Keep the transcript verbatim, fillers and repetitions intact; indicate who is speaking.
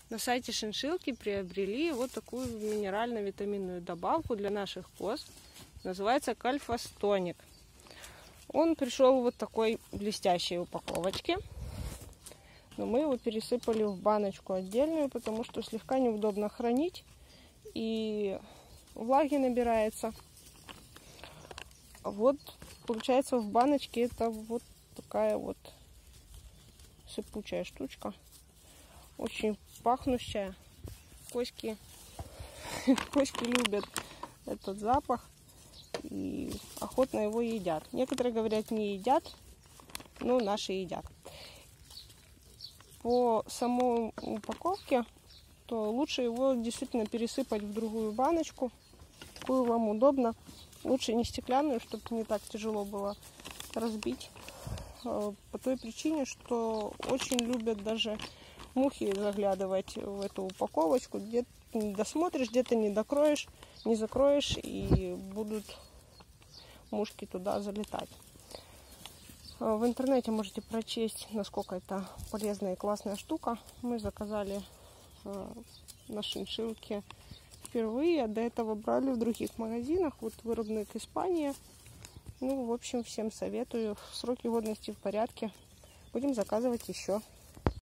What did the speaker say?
Speaker 1: На сайте Шиншиллки приобрели вот такую минерально-витаминную добавку для наших коз. Называется Кальфастоник. Он пришел в вот такой блестящей упаковочке. Но мы его пересыпали в баночку отдельную, потому что слегка неудобно хранить. И влаги набирается. Вот, получается, в баночке это вот такая вот сыпучая штучка. Очень пахнущая. Коськи, коськи любят этот запах и охотно его едят. Некоторые говорят, не едят, но наши едят. По самой упаковке, то лучше его действительно пересыпать в другую баночку, какую вам удобно. Лучше не стеклянную, чтобы не так тяжело было разбить. По той причине, что очень любят даже мухи заглядывать в эту упаковочку. Где-то не досмотришь, где-то не докроешь, не закроешь, и будут мушки туда залетать. В интернете можете прочесть, насколько это полезная и классная штука. Мы заказали на Шиншиллке впервые, а до этого брали в других магазинах. Вот вырубник Испания. Ну, в общем, всем советую. Сроки годности в порядке. Будем заказывать еще.